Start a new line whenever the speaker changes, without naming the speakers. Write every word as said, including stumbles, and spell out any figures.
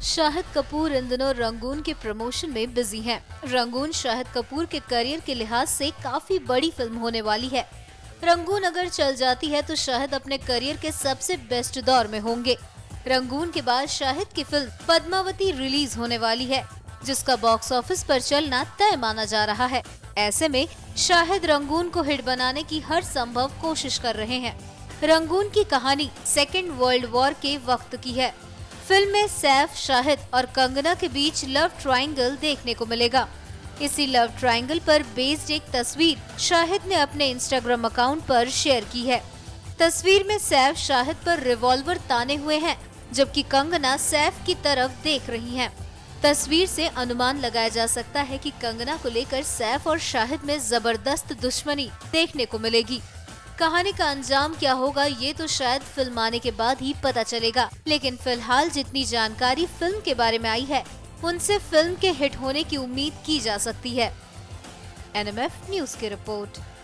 शाहिद कपूर इन दिनों रंगून के प्रमोशन में बिजी हैं। रंगून शाहिद कपूर के करियर के लिहाज से काफी बड़ी फिल्म होने वाली है। रंगून अगर चल जाती है तो शाहिद अपने करियर के सबसे बेस्ट दौर में होंगे। रंगून के बाद शाहिद की फिल्म पद्मावती रिलीज होने वाली है, जिसका बॉक्स ऑफिस पर चलना तय माना जा रहा है। ऐसे में शाहिद रंगून को हिट बनाने की हर संभव कोशिश कर रहे हैं। रंगून की कहानी सेकेंड वर्ल्ड वॉर के वक्त की है। फिल्म में सैफ, शाहिद और कंगना के बीच लव ट्रायंगल देखने को मिलेगा। इसी लव ट्रायंगल पर बेस्ड एक तस्वीर शाहिद ने अपने इंस्टाग्राम अकाउंट पर शेयर की है। तस्वीर में सैफ शाहिद पर रिवॉल्वर ताने हुए हैं, जबकि कंगना सैफ की तरफ देख रही हैं। तस्वीर से अनुमान लगाया जा सकता है कि कंगना को लेकर सैफ और शाहिद में जबरदस्त दुश्मनी देखने को मिलेगी। कहानी का अंजाम क्या होगा ये तो शायद फिल्म आने के बाद ही पता चलेगा, लेकिन फिलहाल जितनी जानकारी फिल्म के बारे में आई है उनसे फिल्म के हिट होने की उम्मीद की जा सकती है। एन एम एफ न्यूज़ की रिपोर्ट।